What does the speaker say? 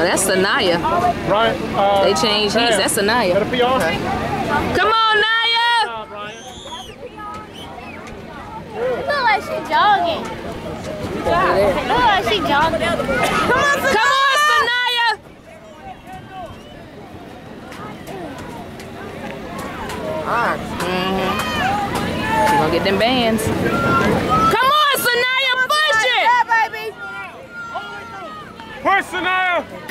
that's Sanaya. Right. They changed heats. That's Sanaya. Got a PR? Okay. Come on, Naya! It look like she jogging. It look like she jogging. Come on, Sanaya! She gonna get them bands. Come on, Sanaya, push it! Push, Sanaya!